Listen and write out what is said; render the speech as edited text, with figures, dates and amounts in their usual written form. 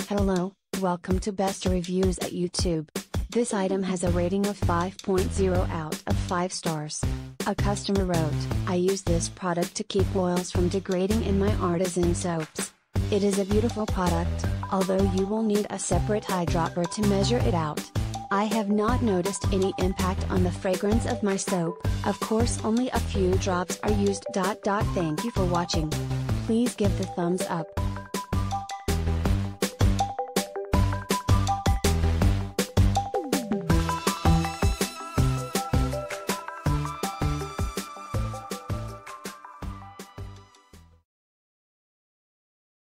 Hello, welcome to Best Reviews at YouTube. This item has a rating of 5.0 out of 5 stars. A customer wrote, "I use this product to keep oils from degrading in my artisan soaps. It is a beautiful product, although you will need a separate eyedropper to measure it out. I have not noticed any impact on the fragrance of my soap, of course only a few drops are used. Thank you for watching. Please give the thumbs up.